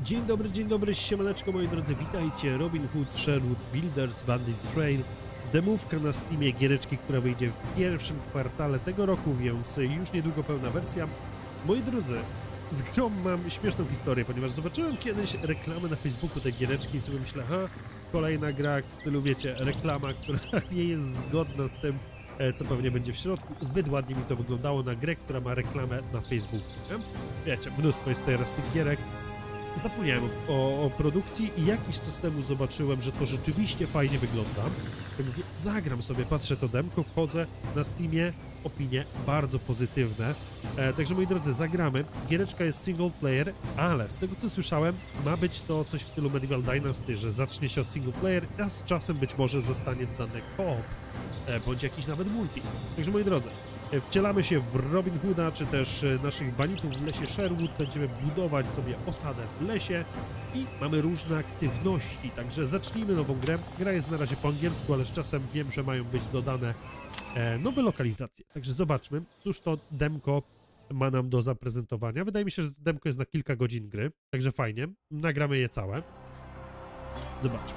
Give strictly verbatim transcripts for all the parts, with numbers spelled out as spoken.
Dzień dobry, dzień dobry, siemaneczko moi drodzy, witajcie. Robin Hood Sherwood Builders Bandit Trail, demówka na Steamie, giereczki, która wyjdzie w pierwszym kwartale tego roku, więc już niedługo pełna wersja. Moi drodzy, z grą mam śmieszną historię, ponieważ zobaczyłem kiedyś reklamę na Facebooku tej giereczki i sobie myślę, ha, kolejna gra w stylu, wiecie, reklama, która nie jest zgodna z tym, co pewnie będzie w środku. Zbyt ładnie mi to wyglądało na grę, która ma reklamę na Facebooku, nie? Wiecie, mnóstwo jest teraz tych gierek. Zapomniałem o, o produkcji i jakiś czas temu zobaczyłem, że to rzeczywiście fajnie wygląda. Tak mówię, zagram sobie, patrzę to demko, wchodzę na Steamie, opinie bardzo pozytywne. E, także moi drodzy, zagramy. Giereczka jest single player, ale z tego co słyszałem, ma być to coś w stylu Medieval Dynasty, że zacznie się od single player, a z czasem być może zostanie dodane co-op, e, bądź jakiś nawet multi. Także moi drodzy, wcielamy się w Robin Hooda, czy też naszych banitów w lesie Sherwood. Będziemy budować sobie osadę w lesie i mamy różne aktywności, także zacznijmy nową grę. Gra jest na razie po angielsku, ale z czasem wiem, że mają być dodane e, nowe lokalizacje. Także zobaczmy, cóż to demko ma nam do zaprezentowania. Wydaje mi się, że demko jest na kilka godzin gry, także fajnie. Nagramy je całe. Zobaczmy.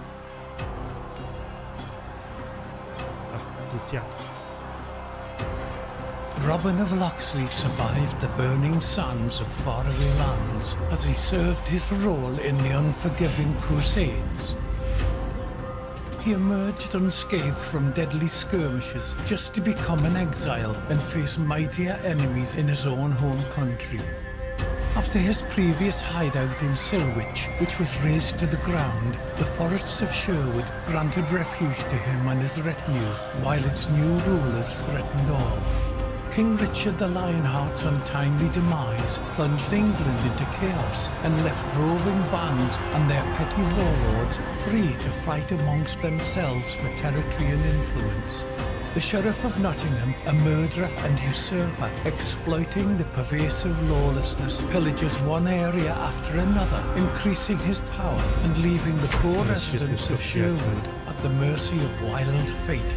Ach, krucjaki. Robin of Locksley survived the burning sands of faraway lands as he served his role in the unforgiving Crusades. He emerged unscathed from deadly skirmishes just to become an exile and face mightier enemies in his own home country. After his previous hideout in Silwich, which was razed to the ground, the forests of Sherwood granted refuge to him and his retinue, while its new rulers threatened all. King Richard the Lionheart's untimely demise plunged England into chaos and left roving bands and their petty warlords free to fight amongst themselves for territory and influence. The Sheriff of Nottingham, a murderer and usurper, exploiting the pervasive lawlessness, pillages one area after another, increasing his power and leaving the poor residents of Sherwood at the mercy of wild fate.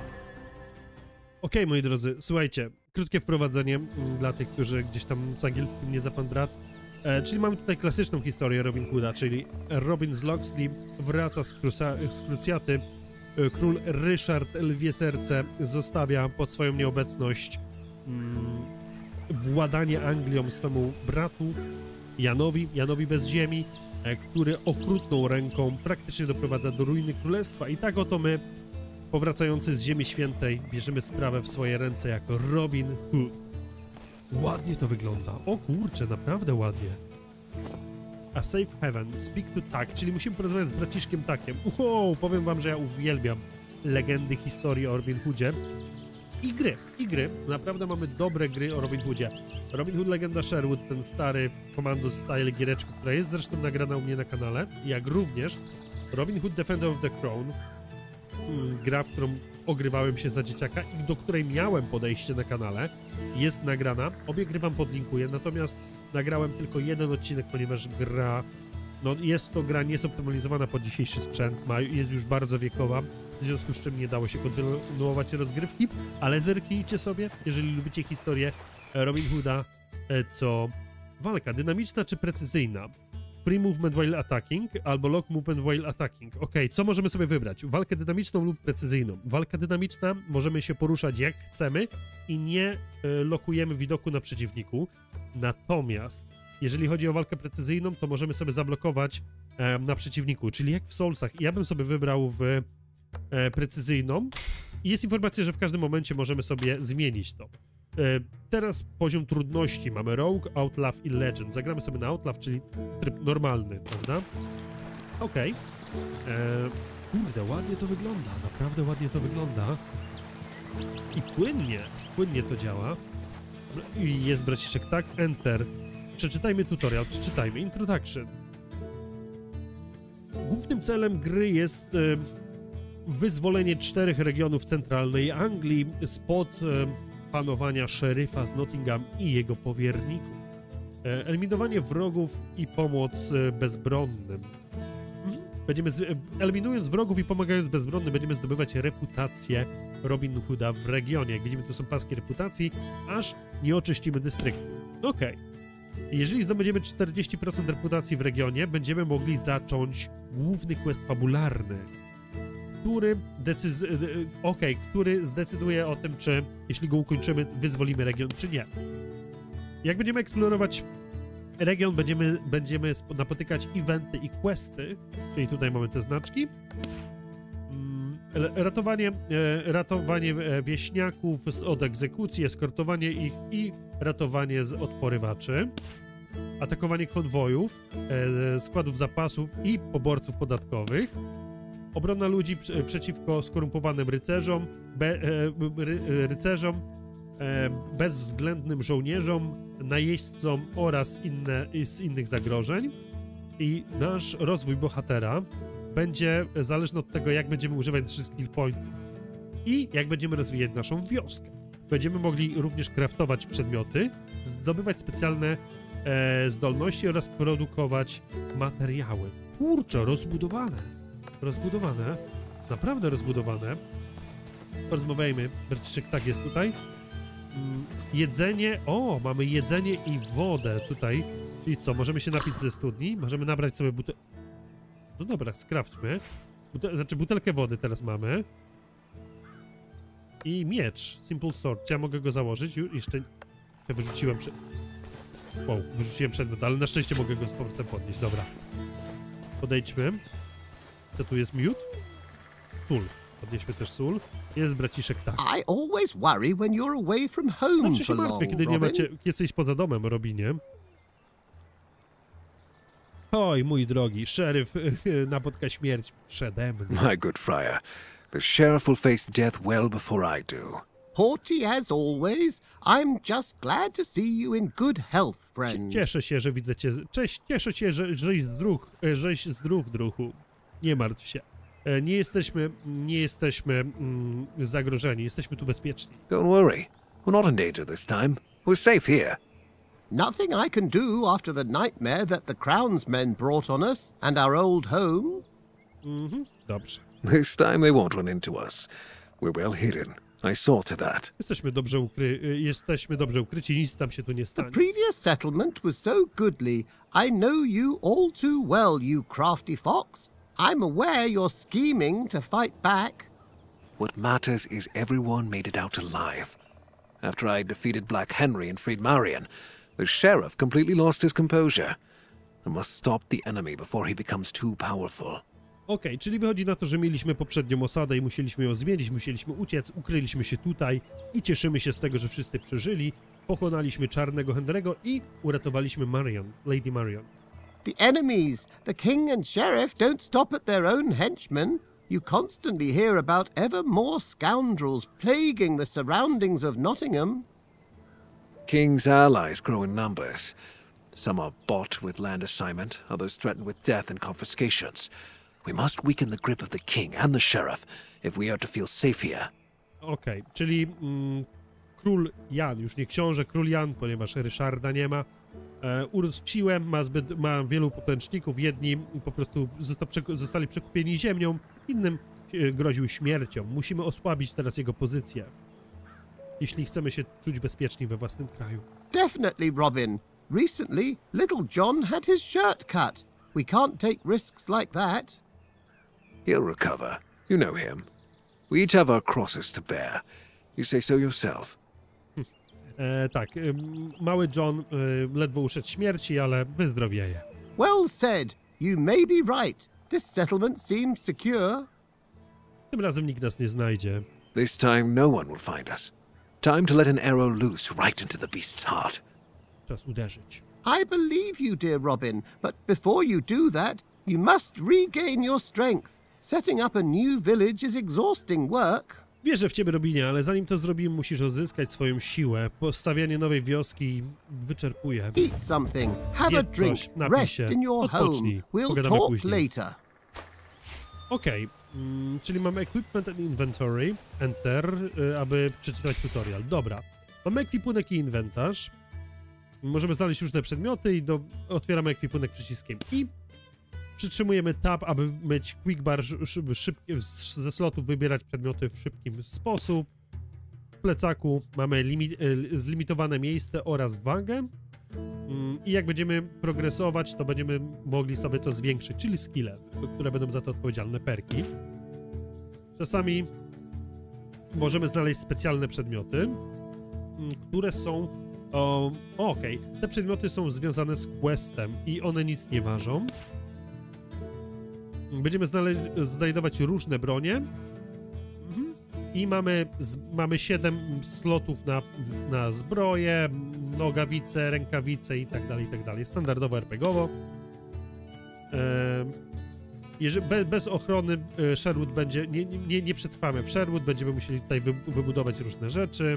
Okej, okay, moi drodzy, słuchajcie, krótkie wprowadzenie dla tych, którzy gdzieś tam z angielskim nie za pan brat. E, czyli mamy tutaj klasyczną historię Robin Hooda, czyli Robin z Locksley wraca z, Krusa, z Krucjaty. E, król Ryszard Lwie Serce zostawia pod swoją nieobecność mm, władanie Anglią swemu bratu Janowi, Janowi bez ziemi, e, który okrutną ręką praktycznie doprowadza do ruiny królestwa. I tak oto my, powracający z Ziemi Świętej, bierzemy sprawę w swoje ręce jako Robin Hood. Ładnie to wygląda. O kurczę, naprawdę ładnie. A Safe Haven, Speak to Tak, czyli musimy porozmawiać z braciszkiem Takiem. Wow, powiem wam, że ja uwielbiam legendy historii o Robin Hoodzie. I gry, i gry. Naprawdę mamy dobre gry o Robin Hoodzie. Robin Hood Legenda Sherwood, ten stary Commandos Style giereczka, która jest zresztą nagrana u mnie na kanale, jak również Robin Hood Defender of the Crown, gra, w którą ogrywałem się za dzieciaka i do której miałem podejście na kanale, jest nagrana. Obie gry wam podlinkuję, natomiast nagrałem tylko jeden odcinek, ponieważ gra, no jest to gra niezoptymalizowana pod dzisiejszy sprzęt, ma, jest już bardzo wiekowa, w związku z czym nie dało się kontynuować rozgrywki, ale zerknijcie sobie, jeżeli lubicie historię Robin Hooda, co walka dynamiczna czy precyzyjna. Free movement while attacking albo lock movement while attacking. Ok, co możemy sobie wybrać? Walkę dynamiczną lub precyzyjną. Walka dynamiczna, możemy się poruszać jak chcemy i nie y, lokujemy widoku na przeciwniku. Natomiast jeżeli chodzi o walkę precyzyjną, to możemy sobie zablokować e, na przeciwniku, czyli jak w Soulsach. Ja bym sobie wybrał w e, precyzyjną i jest informacja, że w każdym momencie możemy sobie zmienić to. Teraz poziom trudności mamy Rogue, Outlaw i Legend. Zagramy sobie na Outlaw, czyli tryb normalny, prawda? Okej. Okay. Kurde, ładnie to wygląda, naprawdę ładnie to wygląda. I płynnie, płynnie to działa. I jest braciszek, tak? Enter. Przeczytajmy tutorial, przeczytajmy. Introduction. Głównym celem gry jest e, wyzwolenie czterech regionów centralnej Anglii spod e, panowania szeryfa z Nottingham i jego powierników. E, eliminowanie wrogów i pomoc e, bezbronnym. Będziemy z, e, eliminując wrogów i pomagając bezbronnym, będziemy zdobywać reputację Robin Hooda w regionie. Jak widzimy, tu są paski reputacji, aż nie oczyścimy dystryktu. Okej. Okay. Jeżeli zdobędziemy czterdzieści procent reputacji w regionie, będziemy mogli zacząć główny quest fabularny, który decyz... Okej, okay, który zdecyduje o tym, czy jeśli go ukończymy, wyzwolimy region, czy nie. Jak będziemy eksplorować region, będziemy, będziemy napotykać eventy i questy, czyli tutaj mamy te znaczki. Ratowanie, ratowanie wieśniaków od egzekucji, eskortowanie ich i ratowanie z od porywaczy. Atakowanie konwojów, składów zapasów i poborców podatkowych. Obrona ludzi przeciwko skorumpowanym rycerzom, be, ry, rycerzom, bezwzględnym żołnierzom, najeźdźcom oraz inne, z innych zagrożeń. I nasz rozwój bohatera będzie zależny od tego, jak będziemy używać naszych skill pointów i jak będziemy rozwijać naszą wioskę. Będziemy mogli również craftować przedmioty, zdobywać specjalne e, zdolności oraz produkować materiały. Kurczę, rozbudowane. Rozbudowane. Naprawdę rozbudowane. Porozmawiajmy. Berciszek tak jest tutaj. Mm, jedzenie. O, mamy jedzenie i wodę tutaj. Czyli co, możemy się napić ze studni? Możemy nabrać sobie butel... No dobra, skrawdźmy. Butel... Znaczy butelkę wody teraz mamy. I miecz. Simple sword. Ja mogę go założyć. Już jeszcze... Ja wyrzuciłem przed... Wow, wyrzuciłem przedmiot, ale na szczęście mogę go z powrotem podnieść. Dobra. Podejdźmy. Co tu jest? Miód? Sól. Podnieśmy też sól. Jest braciszek tak. I always worry when you're away from home Zawsze się for martwię, long, kiedy nie Robin. macie... Jesteś poza domem, Robinie. Oj, mój drogi, szeryf napotka śmierć przede mną. My good friar, the sheriff will face death well before I do. Haughty as always, I'm just glad to see you in good health, friend. Cieszę się, że widzę cię. Cześć, cieszę się, że żeś zdrów, żeś zdrów, druhu. Nie martw się. Nie jesteśmy, nie jesteśmy mm, zagrożeni, jesteśmy tu bezpieczni. Don't worry, we're not in danger this time. We're safe here. Nothing I can do after the nightmare that the Crown's men brought on us and our old home. Mhm, dobrze. This time they won't run into us. We're well hidden. I saw to that. Jesteśmy dobrze ukry... Jesteśmy dobrze ukryci, nic tam się tu nie The stanie. previous settlement was so goodly. I know you all too well, you crafty fox. I'm aware you're scheming to fight back. What matters is everyone made it out alive. After I defeated Black Henry and freed Marion, the sheriff completely lost his composure. I must stop the enemy before he becomes too powerful. Okej, okay, czyli wychodzi na to, że mieliśmy poprzednią osadę i musieliśmy ją zmienić, musieliśmy uciec, ukryliśmy się tutaj i cieszymy się z tego, że wszyscy przeżyli, pokonaliśmy Czarnego Henry'ego i uratowaliśmy Marion, Lady Marion. The enemies, the king and sheriff, don't stop at their own henchmen. You constantly hear about ever more scoundrels plaguing the surroundings of Nottingham. King's allies grow in numbers. Some are bought with land assignment, others threatened with death and confiscations. We must weaken the grip of the king and the sheriff if we are to feel safe here. Okej, okay, czyli mm, król Jan, już nie książę, król Jan, ponieważ Ryszarda nie ma, e, urósł w siłę, ma, zbyt, ma wielu potęczników, jedni po prostu zosta, zostali przekupieni ziemią, innym e, groził śmiercią. Musimy osłabić teraz jego pozycję, jeśli chcemy się czuć bezpieczni we własnym kraju. Definitely, Robin. Recently, little John had his shirt cut. We can't take risks like that. He'll recover. You know him. We each have our crosses to bear. You say so yourself. E, tak, e, mały John e, ledwo uszedł śmierci, ale wyzdrowieje. Well said. You may be right. This settlement seems secure. Tym razem nikt nas nie znajdzie. This time no one will find us. Time to let an arrow loose right into the beast's heart. Czas uderzyć. I believe you, dear Robin, but before you do that, you must regain your strength. Setting up a new village is exhausting work. Wierzę w ciebie, Robinie, ale zanim to zrobimy, musisz odzyskać swoją siłę. Postawianie nowej wioski wyczerpuje. Eat something, have a Zjedz drink, coś, napij rest się, in your home. odpocznij. We'll Pogadamy talk później. later. Okej, okay. mm, czyli mamy Equipment and Inventory, Enter, y, aby przeczytać tutorial. Dobra, mamy ekwipunek i inwentarz. Możemy znaleźć różne przedmioty i do, otwieramy ekwipunek przyciskiem I. Przytrzymujemy Tab, aby mieć Quick Bar szyb, szybkie, ze slotów wybierać przedmioty w szybki sposób. W plecaku mamy limi, zlimitowane miejsce oraz wagę. I jak będziemy progresować, to będziemy mogli sobie to zwiększyć, czyli skille, które będą za to odpowiedzialne, perki. Czasami możemy znaleźć specjalne przedmioty, które są... O, okej, okay. Te przedmioty są związane z questem i one nic nie ważą. Będziemy znajdować różne bronie. Mhm. I mamy, z, mamy siedem slotów na, na zbroję, nogawice, rękawice i tak dalej, i tak dalej. Standardowo er pe gie owo. E, jeżeli, be, bez ochrony e, Sherwood będzie... Nie, nie, nie przetrwamy w Sherwood, będziemy musieli tutaj wy, wybudować różne rzeczy.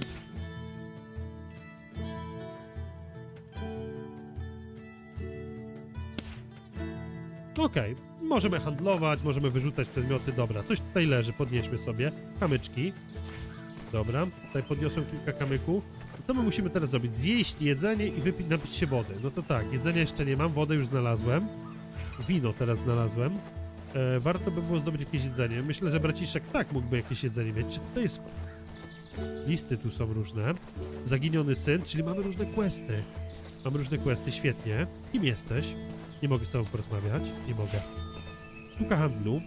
Okej, okay. Możemy handlować, możemy wyrzucać przedmioty. Dobra, coś tutaj leży, podnieśmy sobie. Kamyczki. Dobra, tutaj podniosłem kilka kamyków. Co my musimy teraz zrobić? Zjeść jedzenie i wypić, napić się wody. No to tak, jedzenia jeszcze nie mam, wodę już znalazłem. Wino teraz znalazłem. E, warto by było zdobyć jakieś jedzenie. Myślę, że braciszek tak mógłby jakieś jedzenie mieć. Czy to jest... Listy tu są różne. Zaginiony syn, czyli mamy różne questy. Mamy różne questy, świetnie. Kim jesteś? Nie mogę z tobą porozmawiać. Nie mogę. Sztuka handlu.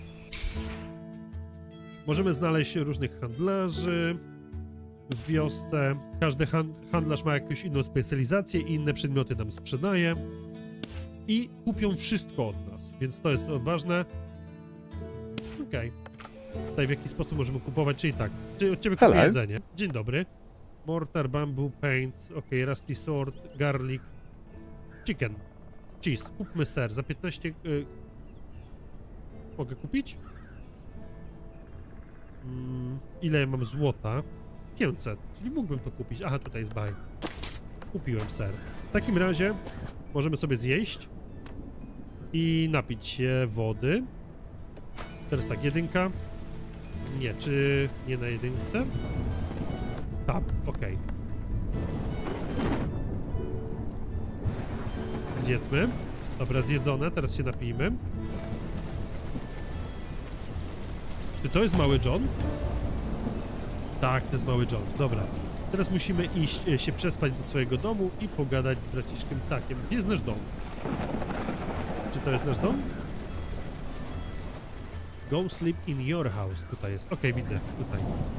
Możemy znaleźć różnych handlarzy w wiosce. Każdy handlarz ma jakąś inną specjalizację i inne przedmioty nam sprzedaje. I kupią wszystko od nas, więc to jest ważne. Okej. Okay. Tutaj w jaki sposób możemy kupować, czyli tak. Czyli od ciebie kupuję jedzenie. Dzień dobry. Mortar, bamboo, paint. Ok, rusty sword, garlic. Chicken. Cheese. Kupmy ser. Za piętnaście... Yy... Mogę kupić? Mm, ile ja mam złota? pięćset. Czyli mógłbym to kupić. Aha, tutaj jest buy. Kupiłem ser. W takim razie możemy sobie zjeść i napić się wody. Teraz tak, jedynka. Nie, czy nie na jedynkę? Tak, okej. Okay. Zjedzmy. Dobra, zjedzone, teraz się napijmy. Czy to jest mały John? Tak, to jest mały John. Dobra. Teraz musimy iść, się przespać do swojego domu i pogadać z braciszkiem Takiem. Gdzie jest nasz dom? Czy to jest nasz dom? Go sleep in your house. Tutaj jest. Okej, okay, widzę. Tutaj.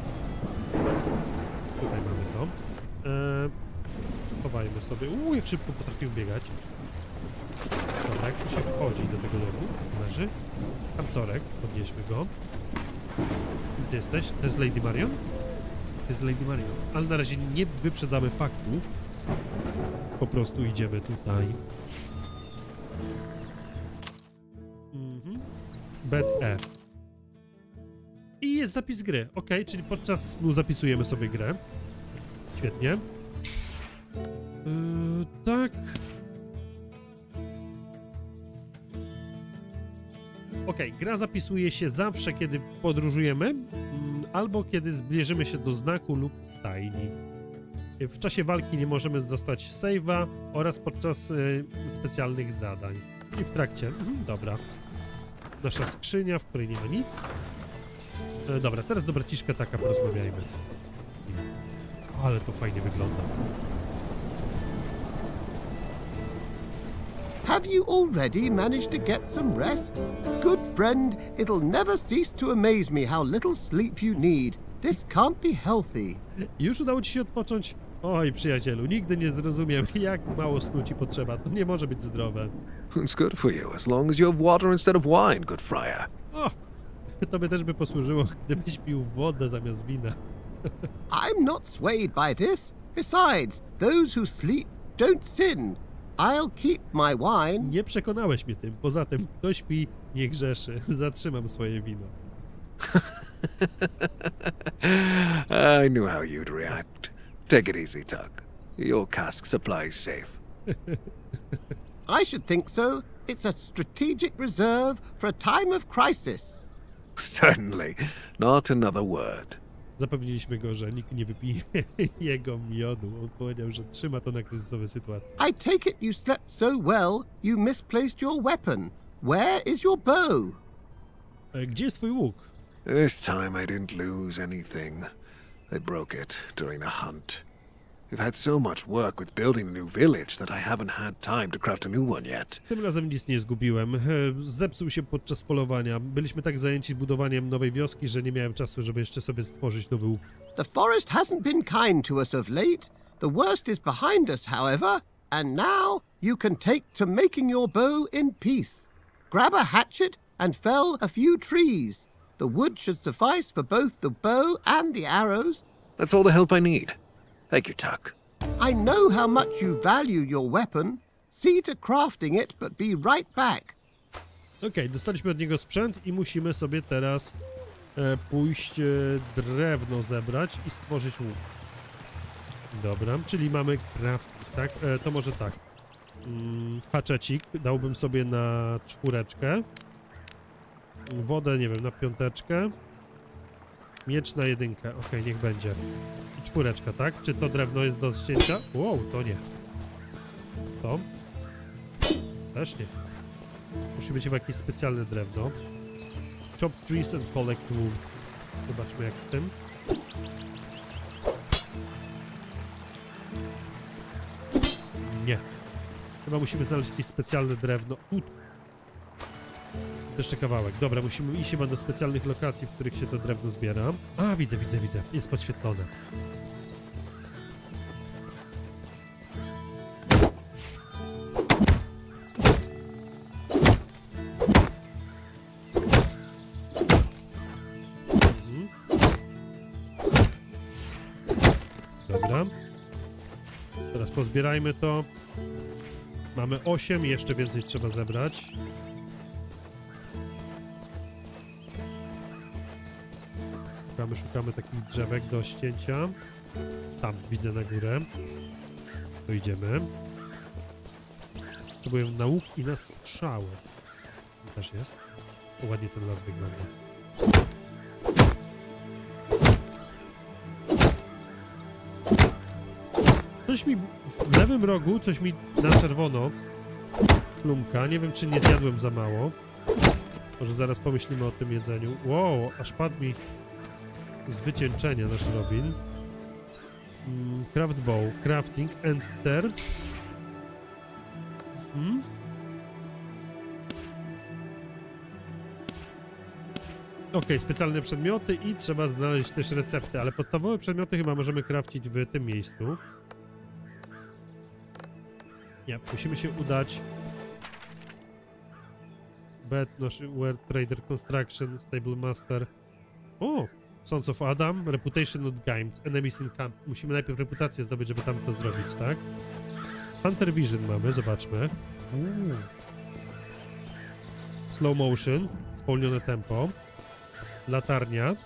Tutaj mamy dom. Eee, chowajmy sobie. Uuu, jak szybko potrafimy biegać. Dobra, jak tu się wchodzi do tego domu? Leży. Kamcorek. Podnieśmy go. Gdzie jesteś? To jest Lady Marion? To jest Lady Marion. Ale na razie nie wyprzedzamy faktów. Po prostu idziemy tutaj. Mhm. Bed E. I jest zapis gry. Ok, czyli podczas snu zapisujemy sobie grę. Świetnie. Yy, tak. Ok, gra zapisuje się zawsze, kiedy podróżujemy, albo kiedy zbliżymy się do znaku lub stajni. W czasie walki nie możemy dostać save'a oraz podczas y, specjalnych zadań. I w trakcie. Mhm, dobra. Nasza skrzynia, w której nie ma nic. E, dobra, teraz do braciszka Taka porozmawiajmy. Ale to fajnie wygląda. Have you already managed to get some rest? Good friend, it'll never cease to amaze me how little sleep you need. This can't be healthy. Już udało ci się odpocząć? Oj, przyjacielu, nigdy nie zrozumiem, jak mało snu ci potrzeba. To nie może być zdrowe. It's good for you, as long as you have water instead of wine, good friar. O, tobie też by posłużyło, gdybyś pił wodę zamiast wina. I'm not swayed by this. Besides, those who sleep don't sin. I'll keep my wine. Nie przekonałeś mnie tym. Poza tym, kto śpi, nie grzeszy. Zatrzymam swoje wino. I knew how you'd react. Take it easy, Tug. Your cask supply is safe. I should think so. It's a strategic reserve for a time of crisis. Certainly. Not another word. Zapewniliśmy go, że nikt nie wypije jego miodu. On powiedział, że trzyma to na kryzysowe sytuacje. I take it you slept so well, you misplaced your weapon. Where is your bow? E, Gdzie jest twój łuk? This time I didn't lose anything. They broke it during a hunt. We've had so much work with building a new village that I haven't had time to craft a new one yet. Tym razem nic nie zgubiłem. E, Zepsuł się podczas polowania. Byliśmy tak zajęci budowaniem nowej wioski, że nie miałem czasu, żeby jeszcze sobie stworzyć nowy łuk. The forest hasn't been kind to us of late. The worst is behind us, however, and now you can take to making your bow in peace. Grab a hatchet and fell a few trees. The wood should suffice for both the bow and the arrows. That's all the help I need. Thank you, Tuck. I know how much you value your weapon. See to crafting it, but be right back. Okej, okay, dostaliśmy od niego sprzęt i musimy sobie teraz e, pójść e, drewno zebrać i stworzyć łuk. Dobra, czyli mamy crafting, tak? E, to może tak. Mm, haczecik dałbym sobie na czwóreczkę. Wodę, nie wiem, na piąteczkę. Miecz na jedynkę. Okej, okay, niech będzie. I czwóreczka, tak? Czy to drewno jest do ścięcia? Wow, to nie. To? Też nie. Musi być chyba jakieś specjalne drewno. Chop trees and collect wood. Zobaczmy jak z tym. Nie. Chyba musimy znaleźć jakieś specjalne drewno. U. Jeszcze kawałek. Dobra, musimy iść chyba do specjalnych lokacji, w których się to drewno zbiera. A, widzę, widzę, widzę. Jest podświetlone. Mhm. Dobra. Teraz pozbierajmy to. Mamy osiem, jeszcze więcej trzeba zebrać. Szukamy, szukamy takich drzewek do ścięcia. Tam, widzę na górę. To idziemy. Potrzebuję na łuk i na strzały. To też jest. To ładnie ten las wygląda. Coś mi w lewym rogu, coś mi na czerwono plumka. Nie wiem, czy nie zjadłem za mało. Może zaraz pomyślimy o tym jedzeniu. Wow, aż padł mi z wycieńczenia nasz Robin. Mm, craft bow, crafting, enter. Hmm? Ok, specjalne przedmioty i trzeba znaleźć też recepty, ale podstawowe przedmioty chyba możemy craftić w tym miejscu. Nie, musimy się udać. Bed, Ware Trader, Construction, Stable Master. O! Sons of Adam, Reputation not gained, Enemies in Camp. Musimy najpierw reputację zdobyć, żeby tam to zrobić, tak? Hunter Vision mamy, zobaczmy. Uuu. Slow motion, spowolnione tempo. Latarnia.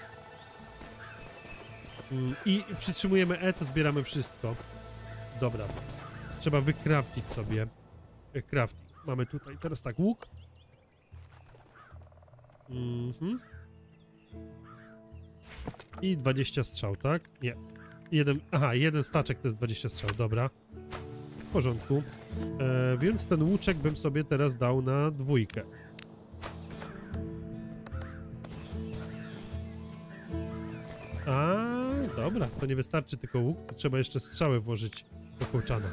Mm, I przytrzymujemy E, to zbieramy wszystko. Dobra. Trzeba wykraftić sobie. Crafting. Mamy tutaj teraz tak, łuk. Mhm. I dwadzieścia strzał, tak? Nie. Jeden, aha, jeden staczek to jest dwadzieścia strzał, dobra. W porządku. E, więc ten łuczek bym sobie teraz dał na dwójkę. A, dobra, to nie wystarczy tylko łuk, to trzeba jeszcze strzały włożyć do kołczana.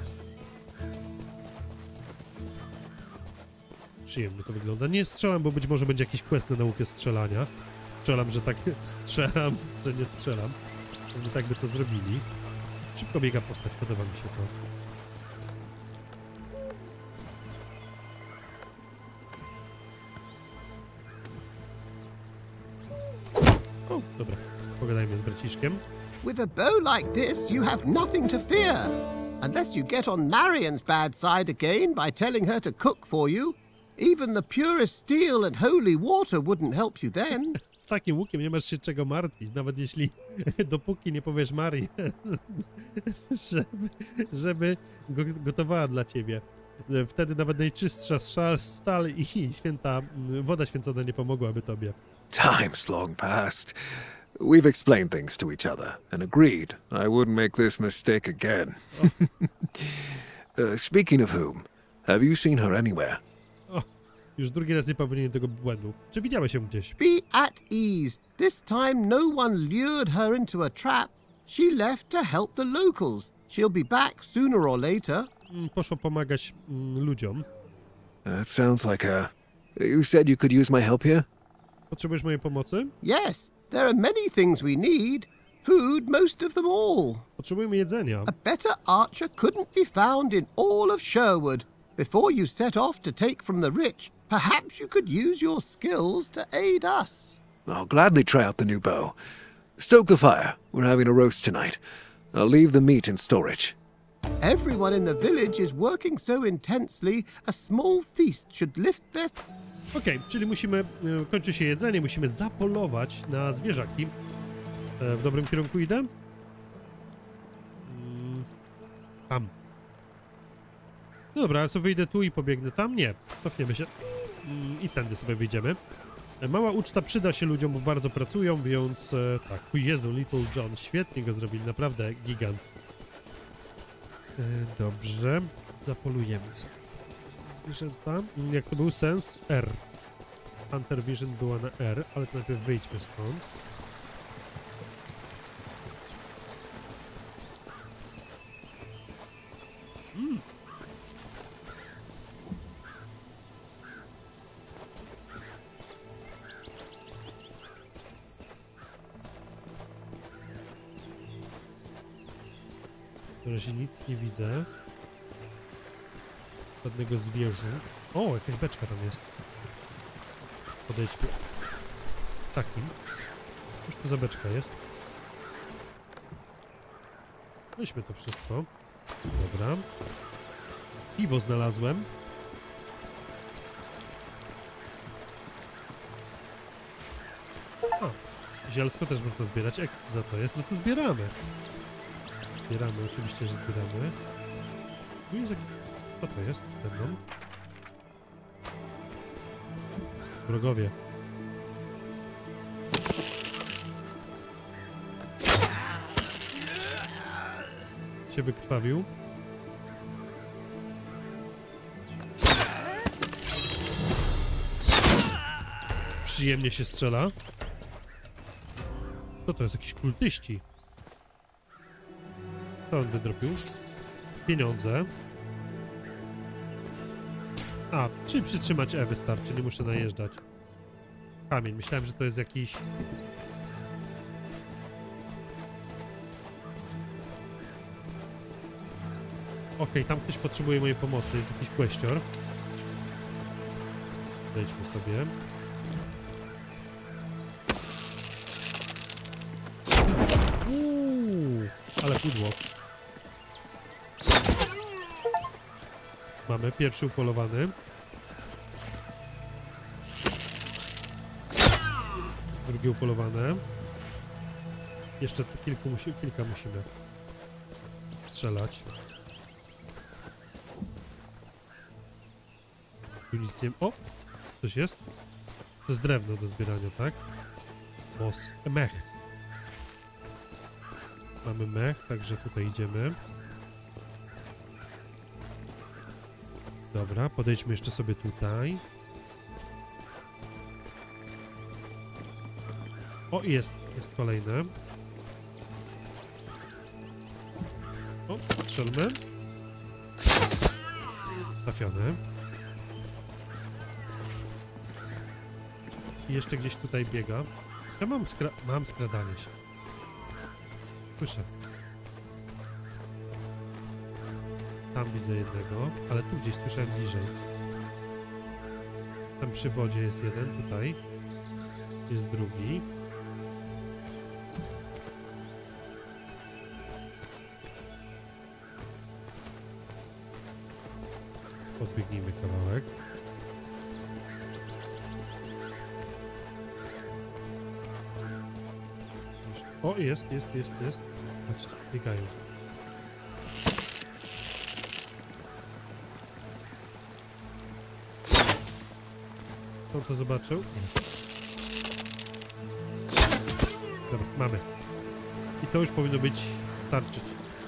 Przyjemnie to wygląda. Nie strzelam, bo być może będzie jakiś quest na naukę strzelania. Strzelam, że tak strzelam, że nie strzelam. Oni tak by to zrobili. Szybko biega postać, podoba mi się to. O, dobra. Pogadajmy z braciszkiem. With a bow like this, you have nothing to fear. Unless you get on Marion's bad side again by telling her to cook for you. Even the purest steel and holy water wouldn't help you then. Z takim łukiem nie masz się czego martwić, nawet jeśli dopóki nie powiesz Marii, żeby, żeby go gotowała dla ciebie. Wtedy nawet najczystsza stal, stal i święta woda święcona nie pomogłaby tobie. Time's long past. We've explained things to each other and agreed I wouldn't make this mistake again. uh, speaking of whom, have you seen her anywhere? O, już drugi raz nie popełniłem tego błędu. Czy widziałeś ją gdzieś? Be at ease. This time no one lured her into a trap. She left to help the locals. She'll be back sooner or later. Mm, Poszło pomagać mm, ludziom. That sounds like a... You said you could use my help here? Potrzebujesz mojej pomocy? Yes, there are many things we need. Food, most of them all. Potrzebujemy jedzenia. A better archer couldn't be found in all of Sherwood. Before you set off to take from the rich, perhaps you could use your skills to aid us. I'll gladly try out the new bow. Stoke the fire. We're having a roast tonight. I'll leave the meat in storage. Everyone in the village is working so intensely, a small feast should lift their... Okej, czyli musimy, e, kończy się jedzenie, musimy zapolować na zwierzaki. E, w dobrym kierunku idę? Mm, tam. No dobra, ale sobie wyjdę tu i pobiegnę tam? Nie, cofniemy się. Mm, I tędy sobie wyjdziemy. E, mała uczta przyda się ludziom, bo bardzo pracują, więc e, tak. O Jezu, Little John, świetnie go zrobili, naprawdę gigant. E, dobrze, zapolujemy sobie. Zwierzęta. Mm, Jak to był sens? R. Hunter Vision była na R, ale to najpierw wyjdźmy stąd. Mm. Na razie nic nie widzę. Żadnego zwierzu. O, jakaś beczka tam jest. Podejdźmy. Takim. Cóż to za beczka jest? Weźmy to wszystko. Dobra. Piwo znalazłem. A, zielsko też można zbierać. Exp za to jest. No to zbieramy. Zbieramy, oczywiście, że zbieramy. Tu jest jakiś... Co to jest? Będą? Wrogowie. Się wykrwawił. Przyjemnie się strzela. Co to jest? Jakiś kultyści. Co on wydropił? Pieniądze. A, czyli przytrzymać E wystarczy, nie muszę najeżdżać. Kamień, myślałem, że to jest jakiś... Okej, okay, tam ktoś potrzebuje mojej pomocy, jest jakiś kwestior. Wejdźmy sobie. Uuu, ale pudło. Mamy pierwszy upolowany. Drugie upolowane. Jeszcze kilku musi, kilka musimy strzelać. Tu nic nie... O! Coś jest? To jest drewno do zbierania, tak? Mos. Mech. Mamy mech, także tutaj idziemy. Dobra, podejdźmy jeszcze sobie tutaj. O, jest, jest kolejne. O, strzelmy. Trafiony. I jeszcze gdzieś tutaj biega. Ja mam, skra mam skradanie się. Słyszę. Tam widzę jednego, ale tu gdzieś słyszałem bliżej. Tam przy wodzie jest jeden, tutaj. Jest drugi. Odbiegnijmy kawałek. O, jest, jest, jest, jest. Patrzcie, biegają. Kto to zobaczył? Dobra, mamy. I to już powinno być starczyć.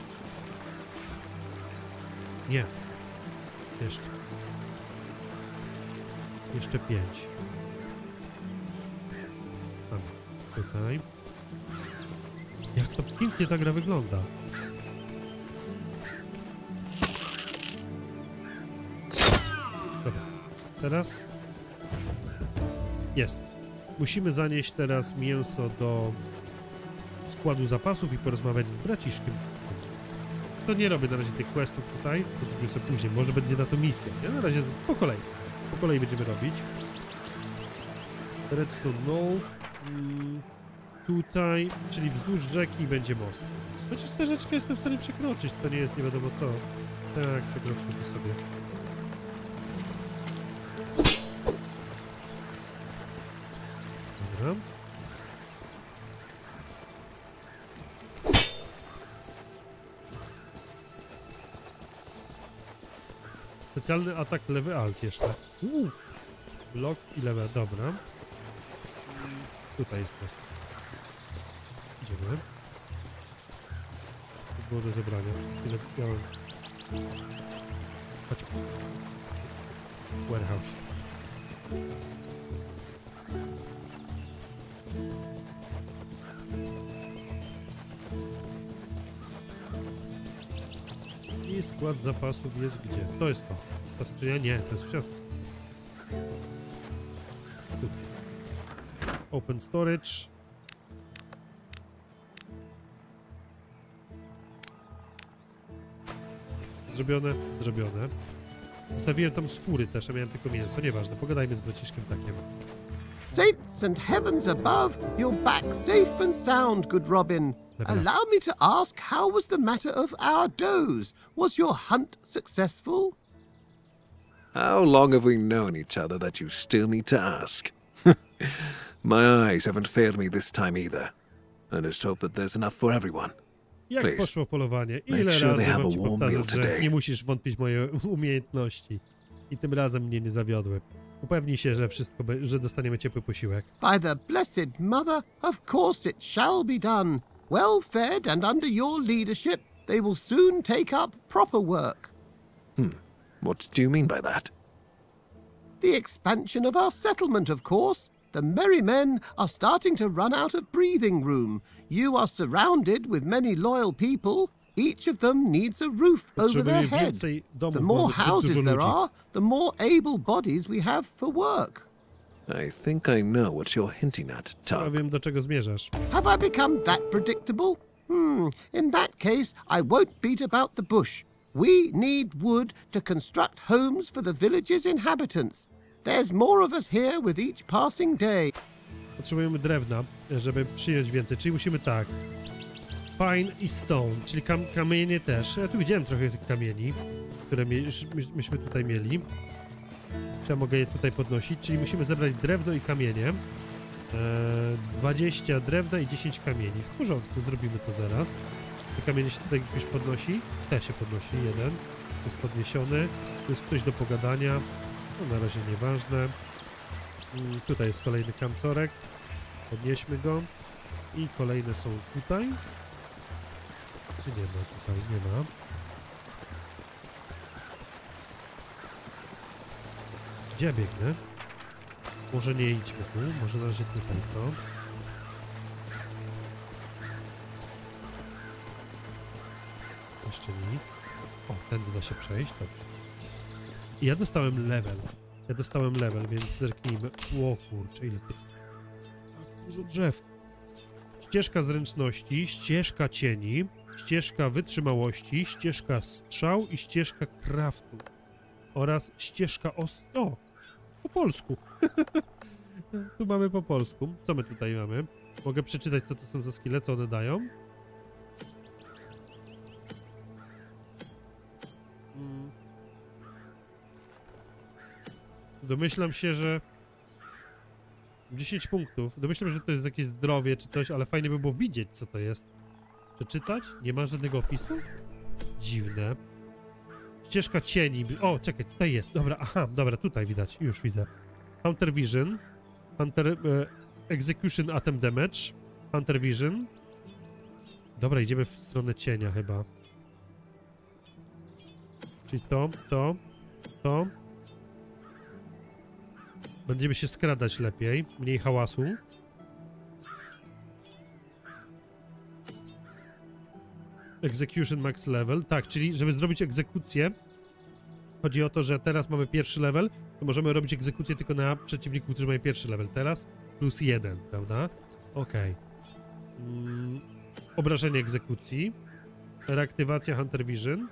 Nie. Jeszcze. Jeszcze pięć. Mamy. Tutaj. Jak to pięknie ta gra wygląda. teraz? Jest. Musimy zanieść teraz mięso do składu zapasów i porozmawiać z braciszkiem. To nie robię na razie tych questów tutaj, to zrobię sobie później, może będzie na to misja, nie? Na razie po kolei. Po kolei będziemy robić. Redstone no. Mm, tutaj, czyli wzdłuż rzeki będzie most. Chociaż tę rzeczkę jestem w stanie przekroczyć, to nie jest nie wiadomo co. Tak, przekroczmy to sobie. Dobra. Specjalny atak lewy alt jeszcze. Uuu. Blok i lewe, dobra. Tutaj jest most. Idziemy. To było do zebrania. Przez chwilę miałem... Chodź. Warehouse. I skład zapasów jest gdzie? To jest to. To skrzynia? Nie, to jest w środku. Tu. Open storage. Zrobione? Zrobione. Zostawiłem tam skóry też, a miałem tylko mięso. Nieważne, pogadajmy z braciszkiem takiem. Saints and heavens above, you're back safe and sound, good Robin. Allow me to ask, how was the matter of our does? Was your hunt successful? How long have we known each other that you still need to ask? My eyes haven't failed me this time either. I just hope that there's enough for everyone. Jak Please, poszło polowanie? make Ile sure they razy have mam a ci warm powtarzać, meal że today. nie musisz wątpić w moje umiejętności. I tym razem mnie nie zawiodły. Upewnij się, że wszystko, be- że dostaniemy ciepły posiłek. By the blessed mother, of course it shall be done. Well fed and under your leadership, they will soon take up proper work. What do you mean by that? The expansion of our settlement, of course. The merry men are starting to run out of breathing room. You are surrounded with many loyal people. Each of them needs a roof over their Potrzebujemy head. więcej domów, The bo more mamy zbyt houses dużo there ludzi. are, the more able bodies we have for work. I think I know what you're hinting at, Ja Tug. wiem, do czego zmierzasz. Have I become that predictable? Hmm, in that case, I won't beat about the bush. We need wood to construct homes for the village's inhabitants. There's more of us here with each passing day. Potrzebujemy drewna, żeby przyjąć więcej, czyli musimy tak. Pine i stone, czyli kam kamienie też. Ja tu widziałem trochę tych kamieni, które my, my, myśmy tutaj mieli. Ja mogę je tutaj podnosić, czyli musimy zebrać drewno i kamienie. Eee, dwadzieścia drewna i dziesięć kamieni. W porządku, zrobimy to zaraz. Te kamienie się tutaj jakoś podnosi. Te się podnosi, jeden. To jest podniesiony. Tu jest ktoś do pogadania. No na razie nieważne. Mm, tutaj jest kolejny kamcorek. Podnieśmy go. I kolejne są tutaj. Czy nie ma tutaj? Nie ma. Gdzie ja biegnę? Może nie idźmy tu, może na razie tutaj, co? Jeszcze nic. O, tędy da się przejść, dobrze. I ja dostałem level. Ja dostałem level, więc zerknijmy. O kurczę, ile tych... Tak dużo drzew. Ścieżka zręczności, ścieżka cieni, ścieżka wytrzymałości, ścieżka strzał i ścieżka craftu. Oraz ścieżka os... O! Po polsku. Tu mamy po polsku. Co my tutaj mamy? Mogę przeczytać, co to są za skille, co one dają. Hmm. Domyślam się, że... dziesięć punktów. Domyślam się, że to jest jakieś zdrowie czy coś, ale fajnie by było widzieć, co to jest. Przeczytać? Nie ma żadnego opisu? Dziwne. Ścieżka cieni. O, czekaj, tutaj jest. Dobra, aha, dobra, tutaj widać. Już widzę. Hunter Vision. Hunter e, Execution Atom Damage. Hunter Vision. Dobra, idziemy w stronę cienia chyba. Czyli to, to, to. Będziemy się skradać lepiej. Mniej hałasu. Execution max level. Tak, czyli żeby zrobić egzekucję, Chodzi o to, że teraz mamy pierwszy level, to możemy robić egzekucję tylko na przeciwników, którzy mają pierwszy level. Teraz plus jeden, prawda? Okej. Okay. Mm, obrażenie egzekucji. Reaktywacja Hunter Vision.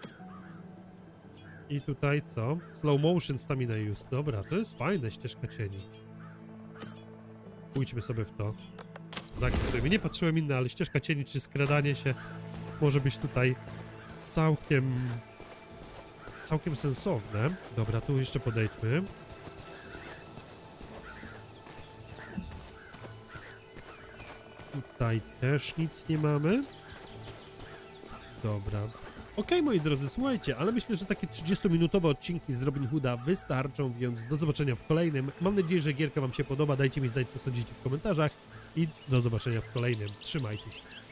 I tutaj co? Slow motion stamina use. Dobra, to jest fajne, ścieżka cieni. Pójdźmy sobie w to. Zaakceptujmy. Nie patrzyłem inne, ale ścieżka cieni czy skradanie się może być tutaj całkiem... całkiem sensowne. Dobra, tu jeszcze podejdźmy. Tutaj też nic nie mamy. Dobra. Okej, okay, moi drodzy, słuchajcie, ale myślę, że takie trzydziestominutowe odcinki z Robin Hooda wystarczą, więc do zobaczenia w kolejnym. Mam nadzieję, że gierka wam się podoba. Dajcie mi znać, co sądzicie w komentarzach i do zobaczenia w kolejnym. Trzymajcie się.